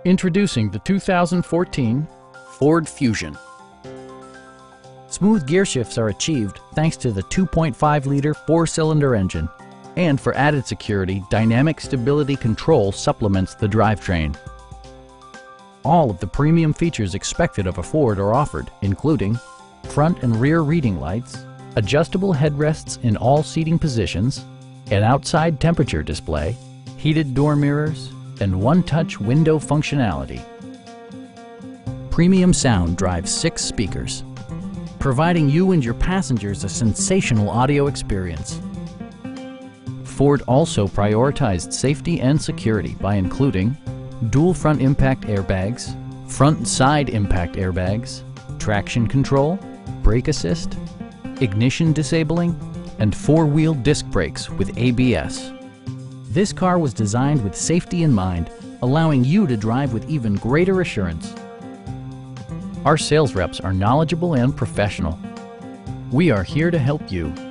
Introducing the 2014 Ford Fusion. Smooth gear shifts are achieved thanks to the 2.5-liter four-cylinder engine. And for added security, dynamic stability control supplements the drivetrain. All of the premium features expected of a Ford are offered, including front and rear reading lights, adjustable headrests in all seating positions, an outside temperature display, heated door mirrors, and one-touch window functionality. Premium sound drives 6 speakers, providing you and your passengers a sensational audio experience. Ford also prioritized safety and security by including dual front impact airbags, front and side impact airbags, traction control, brake assist, ignition disabling, and 4-wheel disc brakes with ABS. This car was designed with safety in mind, allowing you to drive with even greater assurance. Our sales reps are knowledgeable and professional. We are here to help you.